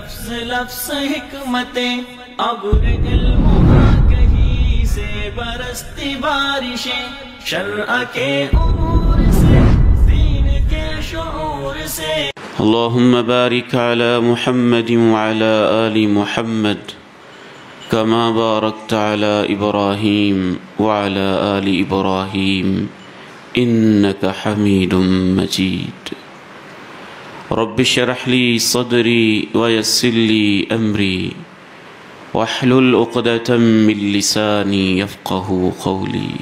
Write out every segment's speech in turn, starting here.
لفظ لفظ حکمتیں ابر علم کہیں سے برستی بارشیں شرع کے امور سے دین کے شعور سے اللهم بارك على محمد وعلى آل محمد كما باركت على إبراهيم وعلى آل إبراهيم إنك حميد مجيد رب اشرح لي صدري ويسر لي أمري واحلل عقدة من لساني يفقه قولي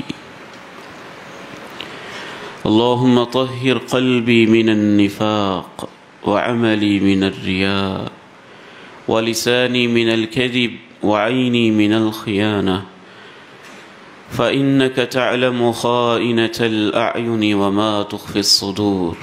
اللهم طهر قلبي من النفاق وعملي من الرياء ولساني من الكذب وعيني من الخيانة فإنك تعلم خائنة الأعين وما تخفي الصدور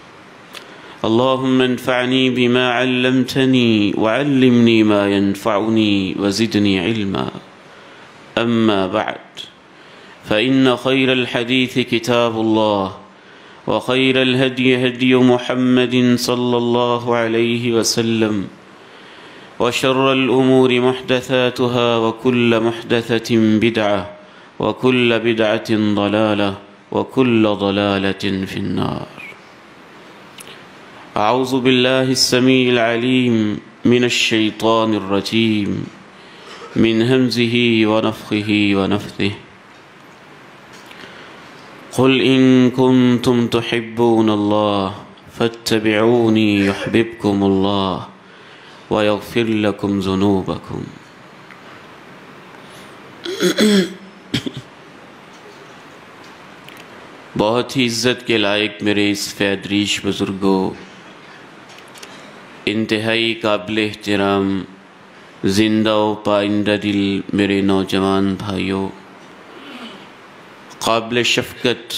اللهم انفعني بما علمتني وعلمني ما ينفعني وزدني علما أما بعد فإن خير الحديث كتاب الله وخير الهدي هدي محمد صلى الله عليه وسلم وشر الأمور محدثاتها وكل محدثة بدعة وكل بدعة ضلالة وكل ضلالة في النار أعوذ بالله السميع العليم من الشيطان الرجيم من همزه ونفخه ونفثه قل إن كنتم تحبون الله فاتبعوني يحببكم الله ويغفر لكم ذنوبكم بہت ہی عزت کے لائق میرے اس فیدریش بزرگوں، انتہائی قابل احترام زندہ و پائندہ دل میرے نوجوان بھائیوں، قابل شفقت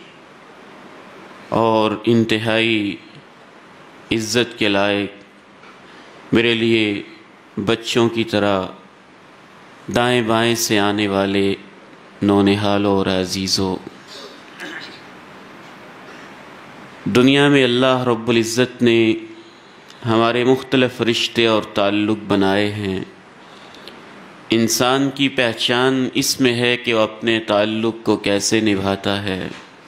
اور انتہائی عزت کے لائق میرے لیے بچوں کی طرح دائیں بائیں سے آنے والے نونہالوں اور عزیزوں، دنیا میں اللہ رب العزت نے ہمارے مختلف رشتے اور تعلق بنائے ہیں۔ انسان کی پہچان اس میں ہے کہ وہ اپنے تعلق کو کیسے نبھاتا ہے۔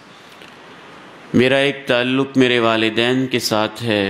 میرا ایک تعلق میرے والدین کے ساتھ ہے۔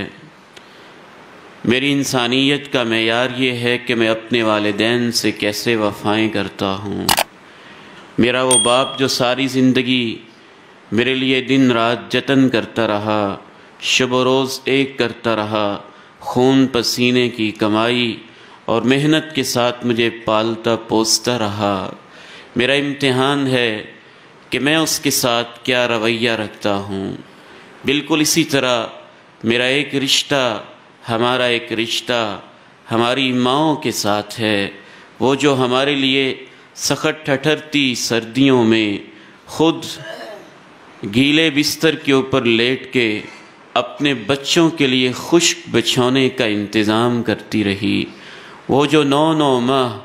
میری انسانیت کا معیار یہ ہے کہ میں اپنے والدین سے کیسے وفائیں کرتا ہوں۔ میرا وہ باپ جو ساری زندگی میرے لیے دن رات جتن کرتا رہا، شب و روز ایک کرتا رہا، خون پسینے کی کمائی اور محنت کے ساتھ مجھے پالتا پوستا رہا، میرا امتحان ہے کہ میں اس کے ساتھ کیا رویہ رکھتا ہوں۔ بالکل اسی طرح میرا ایک رشتہ، ہمارا ایک رشتہ ہماری ماؤں کے ساتھ ہے، وہ جو ہمارے لیے سخت ٹھٹھرتی سردیوں میں خود گیلے بستر کے اوپر لیٹ کے اپنے بچوں کے لیے خشک بچھونے کا انتظام کرتی رہی، وہ جو 9 ماہ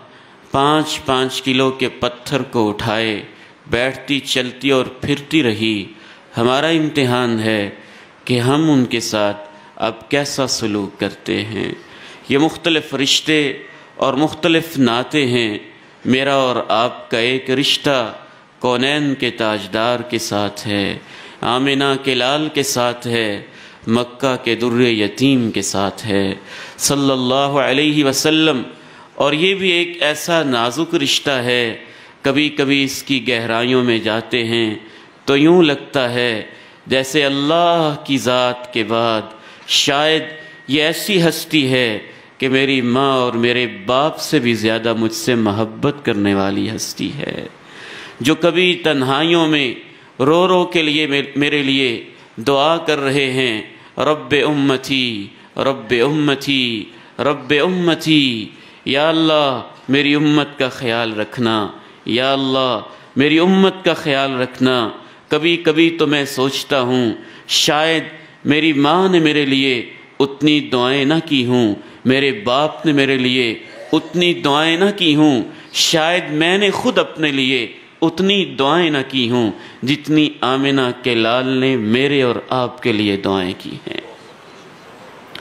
5 کلو کے پتھر کو اٹھائے بیٹھتی چلتی اور پھرتی رہی۔ ہمارا امتحان ہے کہ ہم ان کے ساتھ اب کیسا سلوک کرتے ہیں۔ یہ مختلف رشتے اور مختلف ناطے ہیں۔ میرا اور آپ کا ایک رشتہ کونین کے تاجدار کے ساتھ ہے، آمنہ کے لال کے ساتھ ہے، مکہ کے در یتیم کے ساتھ ہے صلی اللہ علیہ وسلم، اور یہ بھی ایک ایسا نازک رشتہ ہے، کبھی کبھی اس کی گہرائیوں میں جاتے ہیں تو یوں لگتا ہے جیسے اللہ کی ذات کے بعد شاید یہ ایسی ہستی ہے کہ میری ماں اور میرے باپ سے بھی زیادہ مجھ سے محبت کرنے والی ہستی ہے، جو کبھی تنہائیوں میں رو رو کے لیے میرے لیے دعا کر رہے ہیں، رب امتی رب امتی رب امتی، یا اللہ میری امت کا خیال رکھنا، یا اللہ میری امت کا خیال رکھنا۔ کبھی کبھی تو میں سوچتا ہوں شاید میری ماں نے میرے لیے اتنی دعائیں نہ کی ہوں، میرے باپ نے میرے لیے اتنی دعائیں نہ کی ہوں، شاید میں نے خود اپنے لیے اتنی دعائیں نہ کی ہوں جتنی آمنہ کے لال نے میرے اور آپ کے لیے دعائیں کی ہیں۔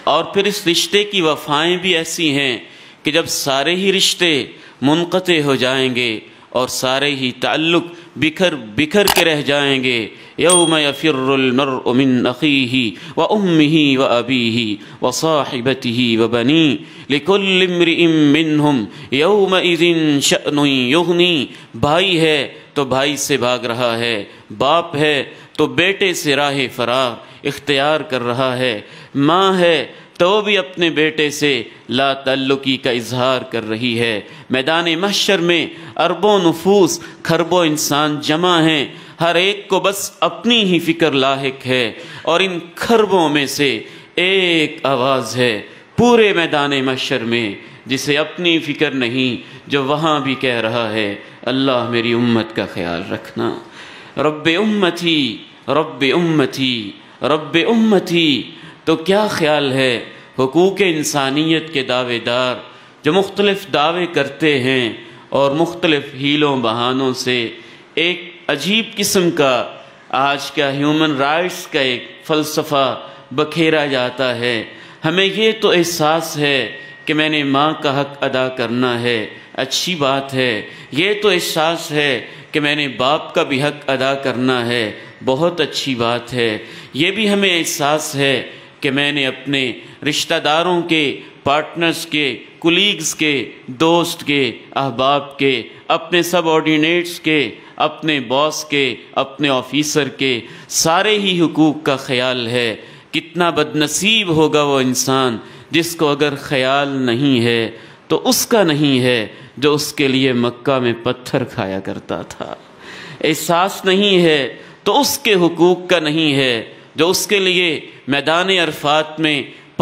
اور پھر اس رشتے کی وفائیں بھی ایسی ہیں کہ جب سارے ہی رشتے منقطع ہو جائیں گے اور سارے ہی تعلق بکھر کے رہ جائیں گے، یوم یفر المرء من اخیہ وامہ وابیہ وصاحبتہ وبنیہ لکل امرئ منہم یومئذ شأن یغنی۔ بھائی ہے تو بھائی سے بھاگ رہا ہے، باپ ہے تو بیٹے سے راہ فرار اختیار کر رہا ہے، ماں ہے تو بھی اپنے بیٹے سے لا تعلقی کا اظہار کر رہی ہے۔ میدان محشر میں اربوں نفوس کھربوں انسان جمع ہیں، ہر ایک کو بس اپنی ہی فکر لاحق ہے، اور ان کھربوں میں سے ایک آواز ہے پورے میدان محشر میں جسے اپنی فکر نہیں، جو وہاں بھی کہہ رہا ہے اللہ میری امت کا خیال رکھنا، رب امتی رب امتی رب امتی۔ تو کیا خیال ہے حقوق انسانیت کے دعوے دار جو مختلف دعوے کرتے ہیں اور مختلف ہیلوں بہانوں سے ایک عجیب قسم کا آج کا ہیومن رائٹس کا ایک فلسفہ بکھیرا جاتا ہے۔ ہمیں یہ تو احساس ہے کہ میں نے ماں کا حق ادا کرنا ہے، اچھی بات ہے، یہ تو احساس ہے کہ میں نے باپ کا بھی حق ادا کرنا ہے، بہت اچھی بات ہے، یہ بھی ہمیں احساس ہے کہ میں نے اپنے رشتہ داروں کے، پارٹنرز کے، کولیگز کے، دوست کے، احباب کے، اپنے سب آرڈینیٹس کے، اپنے باس کے، اپنے آفیسر کے سارے ہی حقوق کا خیال ہے۔ کتنا بد نصیب ہوگا وہ انسان جس کو اگر خیال نہیں ہے تو اس کا نہیں ہے جو اس کے لیے مکہ میں پتھر کھایا کرتا تھا، احساس نہیں ہے تو اس کے حقوق کا نہیں ہے جو اس کے لیے میدان عرفات میں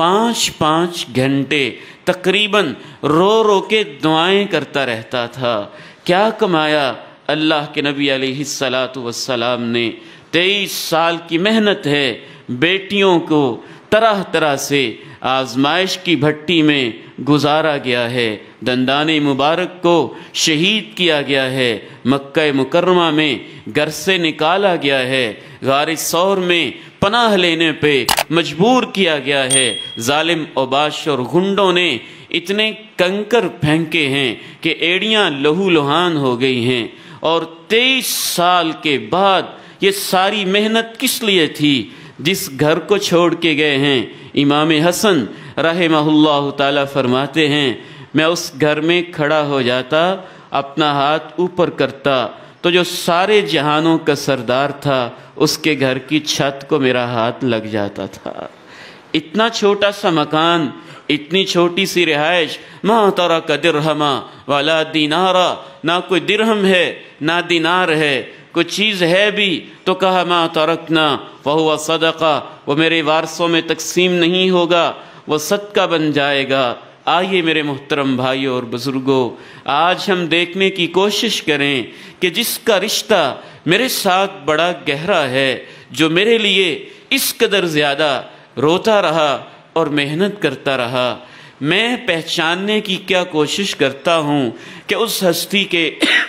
5 گھنٹے تقریباً رو کے دعائیں کرتا رہتا تھا۔ کیا کمایا اللہ کے نبی علیہ السلام نے؟ 23 سال کی محنت ہے، بیٹیوں کو طرح طرح سے آزمائش کی بھٹی میں گزارا گیا ہے، دندان مبارک کو شہید کیا گیا ہے، مکہ مکرمہ میں گھر سے نکالا گیا ہے، غار ثور میں پناہ لینے پہ مجبور کیا گیا ہے، ظالم اوباش اور گنڈوں نے اتنے کنکر پھینکے ہیں کہ ایڑیاں لہو لہان ہو گئی ہیں، اور 23 سال کے بعد یہ ساری محنت کس لیے تھی؟ جس گھر کو چھوڑ کے گئے ہیں امام حسن رحمہ اللہ تعالی فرماتے ہیں میں اس گھر میں کھڑا ہو جاتا، اپنا ہاتھ اوپر کرتا تو جو سارے جہانوں کا سردار تھا اس کے گھر کی چھت کو میرا ہاتھ لگ جاتا تھا۔ اتنا چھوٹا سا مکان، اتنی چھوٹی سی رہائش، ما ترک درہما ولا دینارا، نہ کوئی درہم ہے نہ دینار ہے، کوئی چیز ہے بھی تو کہا ما ترکنا فہو صدقہ، وہ میرے وارثوں میں تقسیم نہیں ہوگا، وہ صدقہ بن جائے گا۔ آئیے میرے محترم بھائیوں اور بزرگوں، آج ہم دیکھنے کی کوشش کریں کہ جس کا رشتہ میرے ساتھ بڑا گہرا ہے، جو میرے لیے اس قدر زیادہ روتا رہا اور محنت کرتا رہا، میں پہچاننے کی کیا کوشش کرتا ہوں کہ اس ہستی کے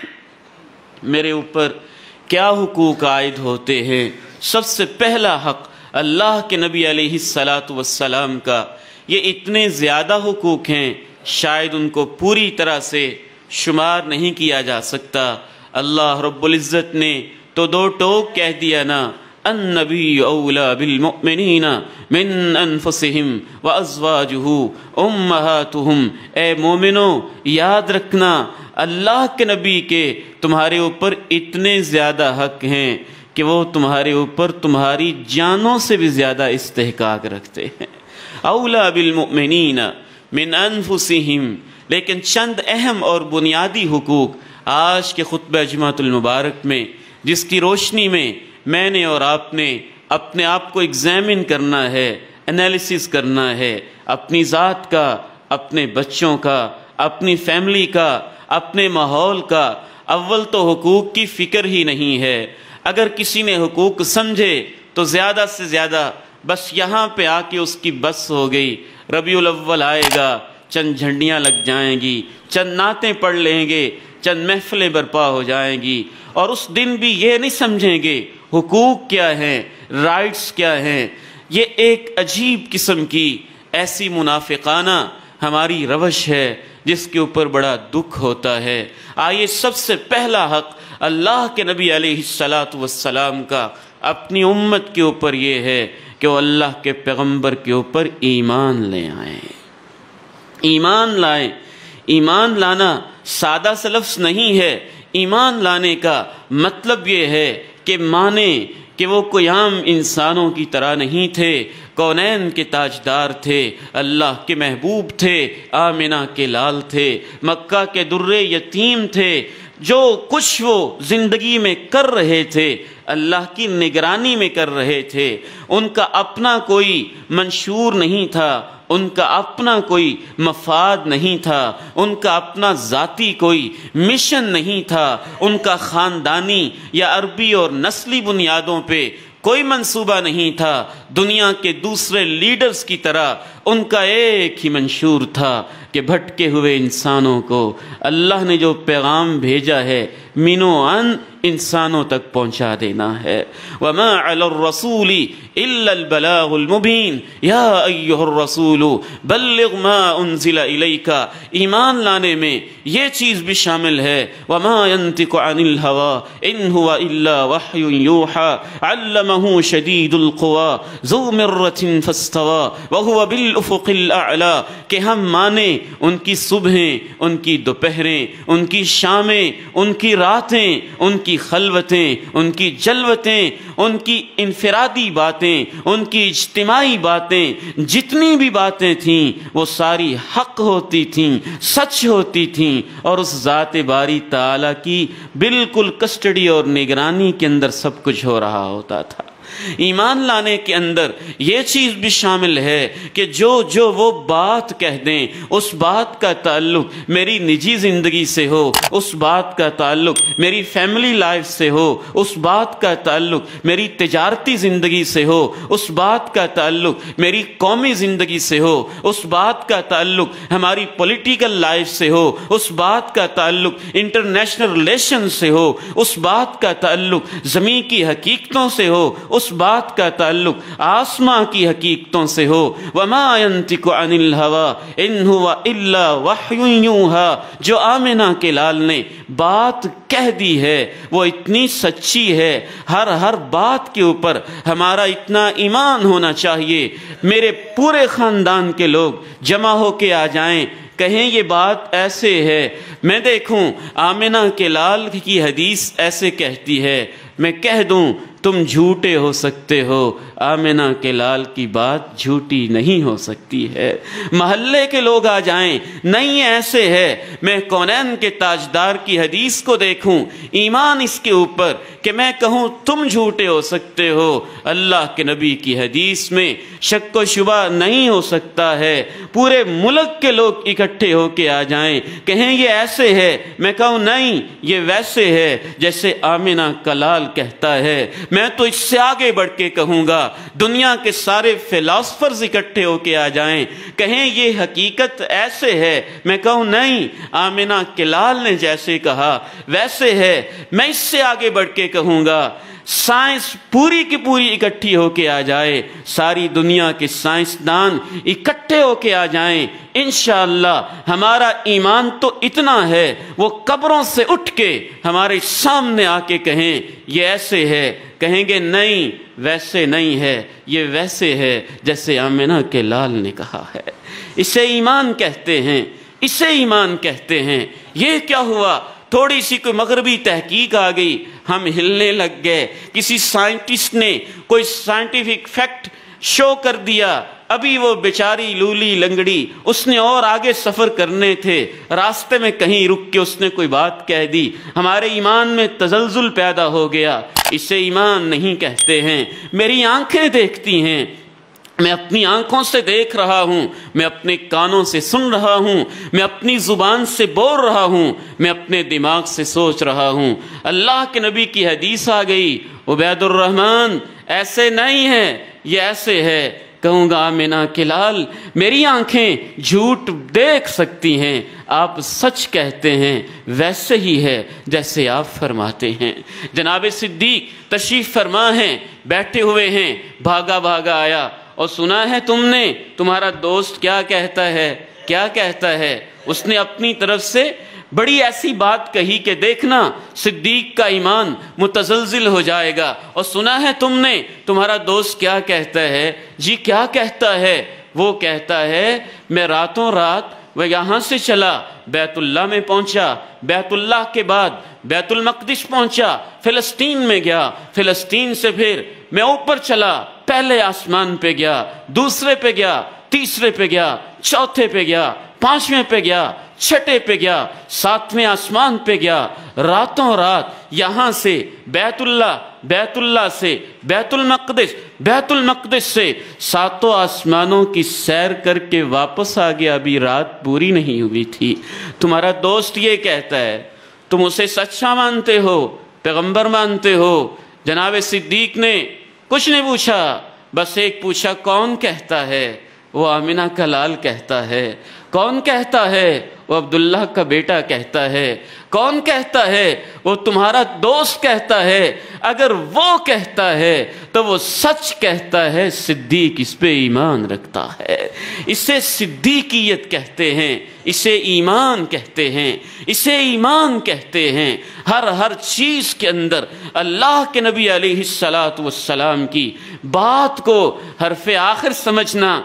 میرے اوپر کیا حقوق عائد ہوتے ہیں۔ سب سے پہلا حق اللہ کے نبی علیہ السلام کا، یہ اتنے زیادہ حقوق ہیں شاید ان کو پوری طرح سے شمار نہیں کیا جا سکتا۔ اللہ رب العزت نے تو دو ٹوک کہہ دیا نا، النبی اولا بالمؤمنین من انفسہم وازواجہ امہاتہم، اے مومنو یاد رکھنا اللہ کے نبی کے تمہارے اوپر اتنے زیادہ حق ہیں کہ وہ تمہارے اوپر تمہاری جانوں سے بھی زیادہ استحقاق رکھتے ہیں۔ اولا بالمؤمنین من انفسہم، لیکن چند اہم اور بنیادی حقوق آج کے خطبہ جمعۃ المبارک میں، جس کی روشنی میں میں نے اور آپ نے اپنے آپ کو ایگزامن کرنا ہے، انالیسس کرنا ہے، اپنی ذات کا، اپنے بچوں کا، اپنی فیملی کا، اپنے ماحول کا۔ اول تو حقوق کی فکر ہی نہیں ہے۔ اگر کسی نے حقوق سمجھے تو زیادہ سے زیادہ بس یہاں پہ آ کے اس کی بس ہو گئی، ربیع الاول آئے گا، چند جھنڈیاں لگ جائیں گی، چند نعتیں پڑھ لیں گے، چند محفلیں برپا ہو جائیں گی، اور اس دن بھی یہ نہیں سمجھیں گے حقوق کیا ہیں، رائٹس کیا ہیں۔ یہ ایک عجیب قسم کی ایسی منافقانہ ہماری روش ہے جس کے اوپر بڑا دکھ ہوتا ہے۔ آئیے سب سے پہلا حق اللہ کے نبی علیہ السلام کا اپنی امت کے اوپر یہ ہے کہ وہ اللہ کے پیغمبر کے اوپر ایمان لے آئیں، ایمان لائیں۔ ایمان لانا سادہ سا لفظ نہیں ہے، ایمان لانے کا مطلب یہ ہے کہ مانیں کہ وہ کوئی عام انسانوں کی طرح نہیں تھے، کونین کے تاجدار تھے، اللہ کے محبوب تھے، آمنہ کے لال تھے، مکہ کے در یتیم تھے۔ جو کچھ وہ زندگی میں کر رہے تھے اللہ کی نگرانی میں کر رہے تھے، ان کا اپنا کوئی منشور نہیں تھا، ان کا اپنا کوئی مفاد نہیں تھا، ان کا اپنا ذاتی کوئی مشن نہیں تھا، ان کا خاندانی یا عربی اور نسلی بنیادوں پہ کوئی منصوبہ نہیں تھا۔ دنیا کے دوسرے لیڈرز کی طرح ان کا ایک ہی منشور تھا کہ بھٹکے ہوئے انسانوں کو اللہ نے جو پیغام بھیجا ہے منو ان انسانوں تک پہنچا دینا ہے۔ وما علی الرسول الا البلاغ المبین یا ایھا الرسول بلغ ما انزل الیک۔ ایمان لانے میں یہ چیز بھی شامل ہے وما ينطق عن الهوى ان هو الا وحی یوحى علمہ شدید القوى ذو مرۃ فاستوى وهو بالافق الاعلی، کہ ہم مانیں ان کی صبحیں، ان کی دوپہریں، ان کی شامیں، ان کی راتیں، ان کی خلوتیں، ان کی جلوتیں، ان کی انفرادی باتیں، ان کی اجتماعی باتیں، جتنی بھی باتیں تھیں وہ ساری حق ہوتی تھیں، سچ ہوتی تھیں، اور اس ذات باری تعالیٰ کی بالکل کسٹڈی اور نگرانی کے اندر سب کچھ ہو رہا ہوتا تھا۔ ایمان لانے کے اندر یہ چیز بھی شامل ہے کہ جو وہ بات کہہ دیں اس بات کا تعلق میری نجی زندگی سے ہو، اس بات کا تعلق میری فیملی لائف سے ہو، اس بات کا تعلق میری تجارتی زندگی سے ہو، اس بات کا تعلق میری قومی زندگی سے ہو، اس بات کا تعلق ہماری پولیٹیکل لائف سے ہو، اس بات کا تعلق انٹرنیشنل ریلیشن سے ہو، اس بات کا تعلق زمین کی حقیقتوں سے ہو، اس بات کا تعلق آسماں کی حقیقتوں سے ہو۔ وما ينطق عن الهوى ان هو الا وحی یوحى، جو آمنہ کے لال نے بات کہہ دی ہے وہ اتنی سچی ہے، ہر بات کے اوپر ہمارا اتنا ایمان ہونا چاہیے۔ میرے پورے خاندان کے لوگ جمع ہو کے آ جائیں، کہیں یہ بات ایسے ہے، میں دیکھوں آمنہ کے لال کی حدیث ایسے کہتی ہے، میں کہہ دوں تم جھوٹے ہو سکتے ہو، آمنہ کے لال کی بات جھوٹی نہیں ہو سکتی ہے۔ محلے کے لوگ آ جائیں، نہیں ایسے ہے، میں کونین کے تاجدار کی حدیث کو دیکھوں، ایمان اس کے اوپر کہ میں کہوں تم جھوٹے ہو سکتے ہو، اللہ کے نبی کی حدیث میں شک و شبہ نہیں ہو سکتا ہے۔ پورے ملک کے لوگ اکٹھے ہو کے آ جائیں، کہیں یہ ایسے ہے، میں کہوں نہیں یہ ویسے ہے جیسے آمنہ کا لال کہتا ہے۔ میں تو اس سے آگے بڑھ کے کہوں گا، دنیا کے سارے فلاسفرز اکٹھے ہو کے آ جائیں، کہیں یہ حقیقت ایسے ہے، میں کہوں نہیں آمنہ کے لال نے جیسے کہا ویسے ہے۔ میں اس سے آگے بڑھ کے کہوں گا، سائنس پوری کی پوری اکٹھی ہو کے آ جائے، ساری دنیا کے سائنسدان اکٹھے ہو کے آ جائیں، انشاءاللہ ہمارا ایمان تو اتنا ہے وہ قبروں سے اٹھ کے ہمارے سامنے آ کے کہیں یہ ایسے ہے، کہیں گے نہیں ویسے نہیں ہے، یہ ویسے ہے جیسے آمنہ کے لال نے کہا ہے۔ اسے ایمان کہتے ہیں، اسے ایمان کہتے ہیں۔ یہ کیا ہوا؟ تھوڑی سی کوئی مغربی تحقیق آ گئی، ہم ہلنے لگ گئے، کسی سائنٹسٹ نے کوئی سائنٹیفک فیکٹ شو کر دیا، ابھی وہ بیچاری لولی لنگڑی، اس نے اور آگے سفر کرنے تھے، راستے میں کہیں رک کے اس نے کوئی بات کہہ دی، ہمارے ایمان میں تزلزل پیدا ہو گیا۔ اسے ایمان نہیں کہتے ہیں۔ میری آنکھیں دیکھتی ہیں، میں اپنی آنکھوں سے دیکھ رہا ہوں، میں اپنے کانوں سے سن رہا ہوں، میں اپنی زبان سے بول رہا ہوں، میں اپنے دماغ سے سوچ رہا ہوں۔ اللہ کے نبی کی حدیث آ گئی، عبید الرحمن ایسے نہیں ہے، یہ ایسے ہے۔ کہوں گا آمنہ کے لال میری آنکھیں جھوٹ دیکھ سکتی ہیں، آپ سچ کہتے ہیں، ویسے ہی ہے جیسے آپ فرماتے ہیں۔ جناب صدیق تشریف فرما ہیں، بیٹھے ہوئے ہیں، بھاگا بھاگا آیا، اور سنا ہے تم نے تمہارا دوست کیا کہتا ہے، کیا کہتا ہے؟ اس نے اپنی طرف سے بڑی ایسی بات کہی کہ دیکھنا صدیق کا ایمان متزلزل ہو جائے گا۔ اور سنا ہے تم نے تمہارا دوست کیا کہتا ہے؟ جی کیا کہتا ہے؟ وہ کہتا ہے میں راتوں رات وہ یہاں سے چلا بیت اللہ میں پہنچا، بیت اللہ کے بعد بیت المقدس پہنچا، فلسطین میں گیا، فلسطین سے پھر میں اوپر چلا، پہلے آسمان پہ گیا، دوسرے پہ گیا، تیسرے پہ گیا، چوتھے پہ گیا، پانچویں پہ گیا، چھٹے پہ گیا، ساتویں آسمان پہ گیا، راتوں رات یہاں سے بیت اللہ سے بیت المقدس سے ساتوں آسمانوں کی سیر کر کے واپس آ گیا، ابھی رات پوری نہیں ہوئی تھی۔ تمہارا دوست یہ کہتا ہے، تم اسے سچا مانتے ہو، پیغمبر مانتے ہو؟ جناب صدیق نے کچھ نہیں پوچھا، بس ایک پوچھا کون کہتا ہے؟ وہ آمنہ کا لال کہتا ہے۔ کون کہتا ہے؟ وہ عبداللہ کا بیٹا کہتا ہے۔ کون کہتا ہے؟ وہ تمہارا دوست کہتا ہے۔ اگر وہ کہتا ہے تو وہ سچ کہتا ہے، صدیق اس پہ ایمان رکھتا ہے۔ اسے صدیقیت کہتے ہیں، اسے ایمان کہتے ہیں، اسے ایمان کہتے ہیں۔ ہر چیز کے اندر اللہ کے نبی علیہ السلام کی بات کو حرف آخر سمجھنا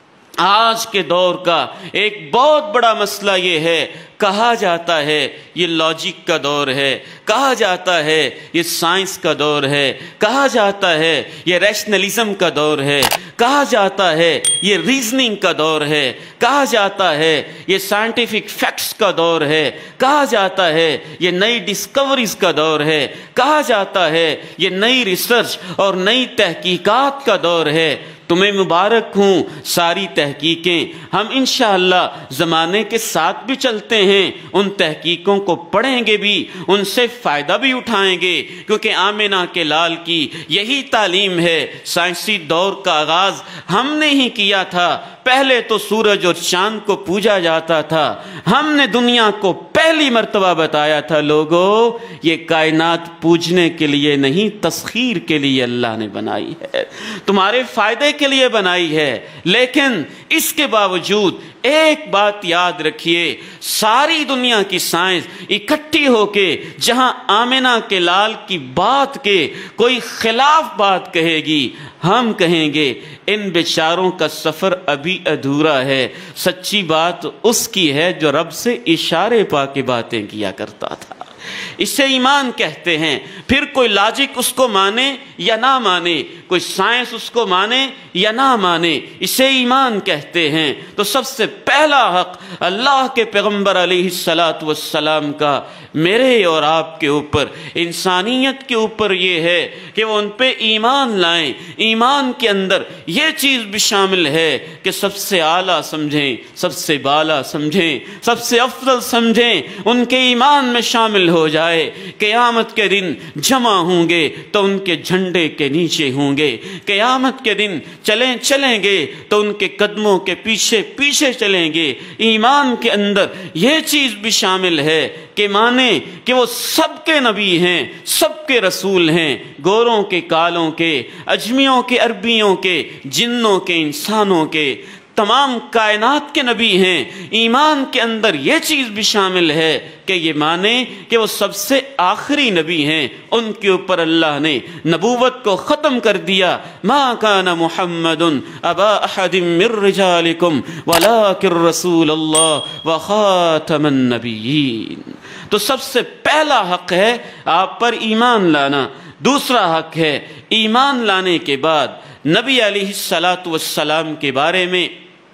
آج کے دور کا ایک بہت بڑا مسئلہ یہ ہے۔ کہا جاتا ہے یہ لاجک کا دور ہے، کہا جاتا ہے یہ سائنس کا دور ہے، کہا جاتا ہے یہ ریشنلزم کا دور ہے، کہا جاتا ہے یہ ریزننگ کا دور ہے، کہا جاتا ہے یہ سائنٹیفک فیکٹس کا دور ہے، کہا جاتا ہے یہ نئی ڈسکوریز کا دور ہے، کہا جاتا ہے یہ نئی ریسرچ اور نئی تحقیقات کا دور ہے۔ تمہیں مبارک ہوں ساری تحقیقیں، ہم انشاءاللہ زمانے کے ساتھ بھی چلتے ہیں، ان تحقیقوں کو پڑھیں گے بھی، ان سے فائدہ بھی اٹھائیں گے، کیونکہ آمنہ کے لال کی یہی تعلیم ہے۔ سائنسی دور کا آغاز ہم نے ہی کیا تھا، پہلے تو سورج اور چاند کو پوجا جاتا تھا، ہم نے دنیا کو پہلی مرتبہ بتایا تھا لوگوں یہ کائنات پوجنے کے لیے نہیں، تسخیر کے لیے اللہ نے بنائی ہے، تمہارے فائدے کے لیے بنائی ہے۔ لیکن اس کے باوجود ایک بات یاد رکھیے، ساری دنیا کی سائنس اکٹھی ہو کے جہاں آمنہ کے لال کی بات کے کوئی خلاف بات کہے گی، ہم کہیں گے ان بیچاروں کا سفر ابھی ادھورا ہے۔ سچی بات اس کی ہے جو رب سے اشارے پا کے باتیں کیا کرتا تھا، اسے ایمان کہتے ہیں۔ پھر کوئی لاجک اس کو مانے یا نہ مانے، کوئی سائنس اس کو مانے یا نہ مانے، اسے ایمان کہتے ہیں۔ تو سب سے پہلا حق اللہ کے پیغمبر علیہ السلام کا میرے اور آپ کے اوپر، انسانیت کے اوپر یہ ہے کہ وہ ان پہ ایمان لائیں۔ ایمان کے اندر یہ چیز بھی شامل ہے کہ سب سے اعلیٰ سمجھیں، سب سے بالا سمجھیں، سب سے افضل سمجھیں، ان کے ایمان میں شامل ہو جائے۔ قیامت کے دن جمع ہوں گے تو ان کے جھنڈے کے نیچے ہوں گے، قیامت کے دن چلیں گے تو ان کے قدموں کے پیچھے پیچھے چلیں گے۔ ایمان کے اندر یہ چیز بھی شامل ہے کہ مانیں کہ وہ سب کے نبی ہیں، سب کے رسول ہیں، گوروں کے کالوں کے، اجمیوں کے عربیوں کے، جنوں کے انسانوں کے، تمام کائنات کے نبی ہیں۔ ایمان کے اندر یہ چیز بھی شامل ہے کہ یہ مانیں کہ وہ سب سے آخری نبی ہیں، ان کے اوپر اللہ نے نبوت کو ختم کر دیا۔ ما کان محمد ابا احد من رجالکم ولکن رسول اللہ وخاتم النبیین۔ تو سب سے پہلا حق ہے آپ پر ایمان لانا۔ دوسرا حق ہے ایمان لانے کے بعد نبی علیہ السلام کے بارے میں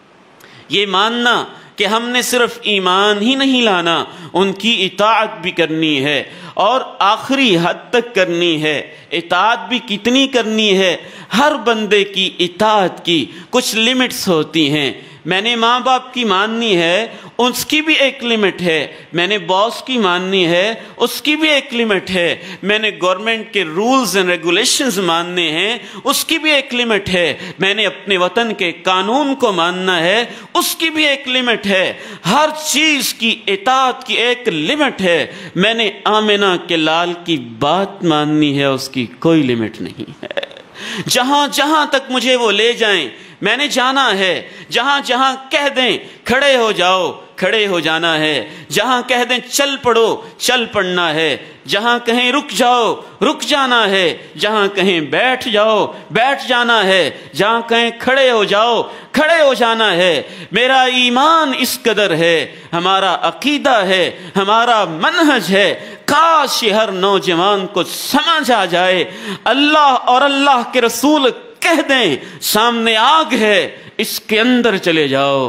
یہ ماننا کہ ہم نے صرف ایمان ہی نہیں لانا، ان کی اطاعت بھی کرنی ہے اور آخری حد تک کرنی ہے۔ اطاعت بھی کتنی کرنی ہے؟ ہر بندے کی اطاعت کی کچھ لمٹس ہوتی ہیں۔ میں نے ماں باپ کی ماننی ہے، اس کی بھی ایک لمٹ ہے۔ میں نے باس کی ماننی ہے، اس کی بھی ایک لمٹ ہے۔ میں نے گورنمنٹ کے رولز اینڈ ریگولیشنز ماننے ہیں، اس کی بھی ایک لمٹ ہے۔ میں نے اپنے وطن کے قانون کو ماننا ہے، اس کی بھی ایک لمٹ ہے۔ ہر چیز کی اطاعت کی ایک لمٹ ہے۔ میں نے آمنہ کے لال کی بات ماننی ہے، اس کی کوئی لمٹ نہیں ہے۔ جہاں جہاں تک مجھے وہ لے جائیں میں نے جانا ہے، جہاں جہاں کہہ دیں کھڑے ہو جاؤ کھڑے ہو جانا ہے، جہاں کہہ دیں چل پڑو چل پڑنا ہے، جہاں کہیں رک جاؤ رک جانا ہے، جہاں کہیں بیٹھ جاؤ بیٹھ جانا ہے، جہاں کہیں کھڑے ہو جاؤ کھڑے ہو جانا ہے۔ میرا ایمان اس قدر ہے، ہمارا عقیدہ ہے، ہمارا منہج ہے، کاش یہ ہر نوجوان کو سمجھ آ جائے۔ اللہ اور اللہ کے رسول کہہ دیں سامنے آگ ہے، اس کے اندر چلے جاؤ۔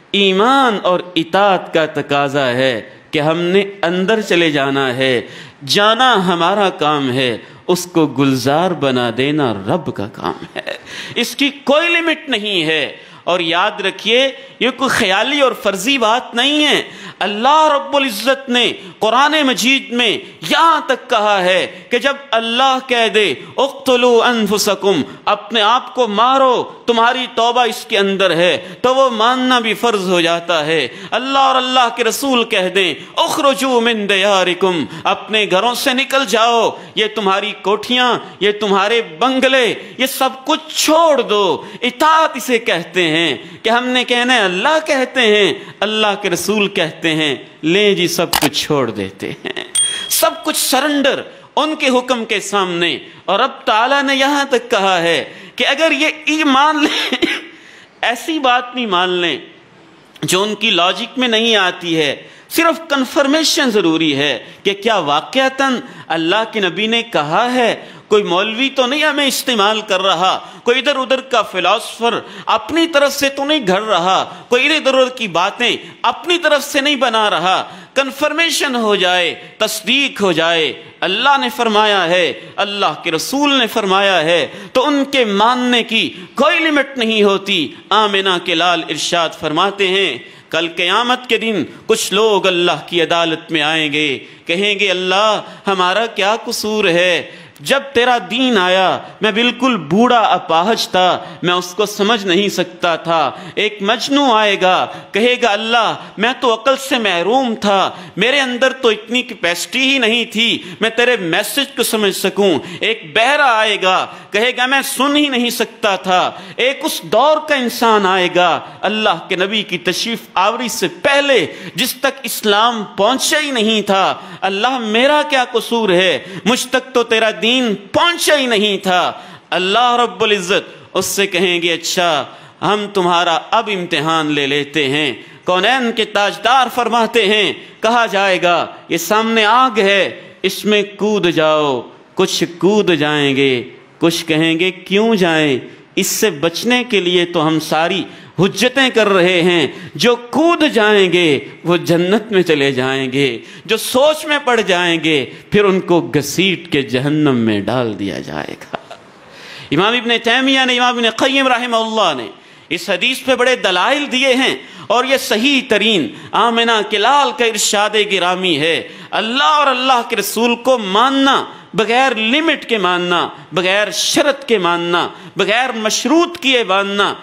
ایمان اور اطاعت کا تقاضا ہے کہ ہم نے اندر چلے جانا ہے، جانا ہمارا کام ہے، اس کو گلزار بنا دینا رب کا کام ہے، اس کی کوئی لمٹ نہیں ہے۔ اور یاد رکھیے یہ کوئی خیالی اور فرضی بات نہیں ہے، اللہ رب العزت نے قرآن مجید میں یہاں تک کہا ہے کہ جب اللہ کہہ دے اقتلوا انفسکم، اپنے آپ کو مارو، تمہاری توبہ اس کے اندر ہے، تو وہ ماننا بھی فرض ہو جاتا ہے۔ اللہ اور اللہ کے رسول کہہ دیں اخرجوا من دیارکم، اپنے گھروں سے نکل جاؤ، یہ تمہاری کوٹھیاں، یہ تمہارے بنگلے، یہ سب کچھ چھوڑ دو۔ اطاعت اسے کہتے ہیں کہ ہم نے کہنا ہے اللہ کہتے ہیں، اللہ کے رسول کہتے ہیں، لیں جی سب کچھ چھوڑ دیتے ہیں، سب کچھ سرنڈر ان کے حکم کے سامنے۔ اور اب تعالیٰ نے یہاں تک کہا ہے کہ اگر یہ مان لیں ایسی بات نہیں مان لیں جو ان کی لاجک میں نہیں آتی ہے، صرف کنفرمیشن ضروری ہے کہ کیا واقعتاً اللہ کے نبی نے کہا ہے، کوئی مولوی تو نہیں ہمیں استعمال کر رہا، کوئی ادھر ادھر کا فلاسفر اپنی طرف سے تو نہیں گھڑ رہا، کوئی ادھر ادھر کی باتیں اپنی طرف سے نہیں بنا رہا۔ کنفرمیشن ہو جائے، تصدیق ہو جائے، اللہ نے فرمایا ہے، اللہ کے رسول نے فرمایا ہے، تو ان کے ماننے کی کوئی لمٹ نہیں ہوتی۔ آمنہ کے لال ارشاد فرماتے ہیں کل قیامت کے دن کچھ لوگ اللہ کی عدالت میں آئیں گے، کہیں گے اللہ ہمارا کیا قصور ہے، جب تیرا دین آیا میں بالکل بوڑھا اپاہج تھا، میں اس کو سمجھ نہیں سکتا تھا۔ ایک مجنوں آئے گا کہے گا اللہ میں تو عقل سے محروم تھا، میرے اندر تو اتنی کیپیسٹی ہی نہیں تھی میں تیرے میسج کو سمجھ سکوں۔ ایک بہرا آئے گا کہے گا میں سن ہی نہیں سکتا تھا۔ ایک اس دور کا انسان آئے گا اللہ کے نبی کی تشریف آوری سے پہلے جس تک اسلام پہنچا ہی نہیں تھا، اللہ میرا کیا قصور ہے، مجھ تک تو تیرا دین پہنچا ہی نہیں تھا۔ اللہ رب العزت اس سے کہیں گے اچھا ہم تمہارا اب امتحان لے لیتے ہیں۔ کونین کے تاجدار فرماتے ہیں کہا جائے گا یہ سامنے آگ ہے، اس میں کود جاؤ۔ کچھ کود جائیں گے، کچھ کہیں گے کیوں جائیں، اس سے بچنے کے لیے تو ہم ساری حجتیں کر رہے ہیں، جو کود جائیں گے وہ جنت میں چلے جائیں گے، جو سوچ میں پڑ جائیں گے پھر ان کو گھسیٹ کے جہنم میں ڈال دیا جائے گا۔ امام ابن تیمیہ نے، امام ابن قیم رحمہ اللہ نے اس حدیث پہ بڑے دلائل دیے ہیں، اور یہ صحیح ترین آمنہ کے لال کا ارشاد گرامی ہے۔ اللہ اور اللہ کے رسول کو ماننا، بغیر لمٹ کے ماننا، بغیر شرط کے ماننا، بغیر مشروط کیے ماننا،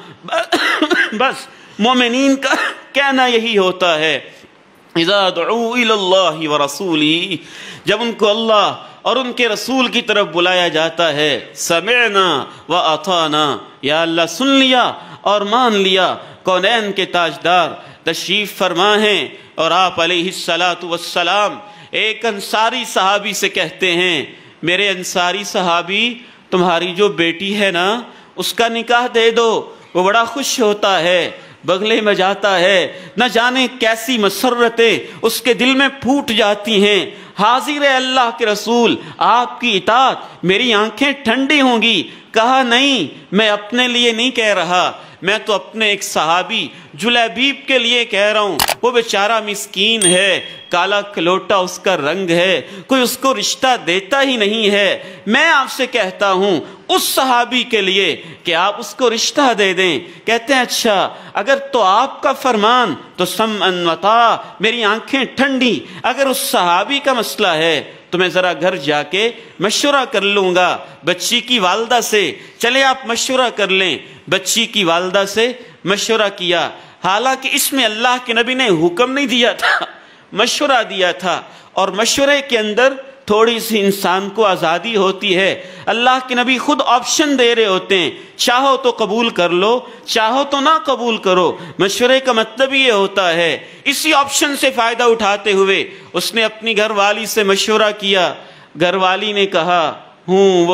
بس مومنین کا کہنا یہی ہوتا ہے۔ اذا دعوا الی اللہ ورسولہ، جب ان کو اللہ اور ان کے رسول کی طرف بلایا جاتا ہے، سمعنا واطعنا، یا اللہ سن لیا اور مان لیا۔ کونین کے تاجدار تشریف فرما ہیں اور آپ علیہ الصلاۃ والسلام ایک انصاری صحابی سے کہتے ہیں میرے انصاری صحابی تمہاری جو بیٹی ہے نا اس کا نکاح دے دو۔ وہ بڑا خوش ہوتا ہے، بغلے میں جاتا ہے، نہ جانے کیسی مسرتیں اس کے دل میں پھوٹ جاتی ہیں۔ حاضر ہے اللہ کے رسول، آپ کی اطاعت میری آنکھیں ٹھنڈی ہوں گی۔ کہا نہیں میں اپنے لیے نہیں کہہ رہا، میں تو اپنے ایک صحابی جلیبیب کے لیے کہہ رہا ہوں، وہ بیچارہ مسکین ہے، کالا کلوٹا اس کا رنگ ہے، کوئی اس کو رشتہ دیتا ہی نہیں ہے۔ میں آپ سے کہتا ہوں اس صحابی کے لیے کہ آپ اس کو رشتہ دے دیں۔ کہتے ہیں اچھا اگر تو آپ کا فرمان تو سمعن وطاعہ، میری آنکھیں ٹھنڈی۔ اگر اس صحابی کا مسئلہ ہے تو میں ذرا گھر جا کے مشورہ کر لوں گا بچی کی والدہ سے، چلے آپ مشورہ کر لیں۔ بچی کی والدہ سے مشورہ کیا، حالانکہ اس میں اللہ کے نبی نے حکم نہیں دیا تھا، مشورہ دیا تھا، اور مشورے کے اندر تھوڑی سی انسان کو آزادی ہوتی ہے۔ اللہ کے نبی خود آپشن دے رہے ہوتے ہیں، چاہو تو قبول کر لو، چاہو تو نہ قبول کرو۔ مشورے کا مطلب یہ ہوتا ہے۔ اسی آپشن سے فائدہ اٹھاتے ہوئے اس نے اپنی گھر والی سے مشورہ کیا۔ گھر والی نے کہا وہ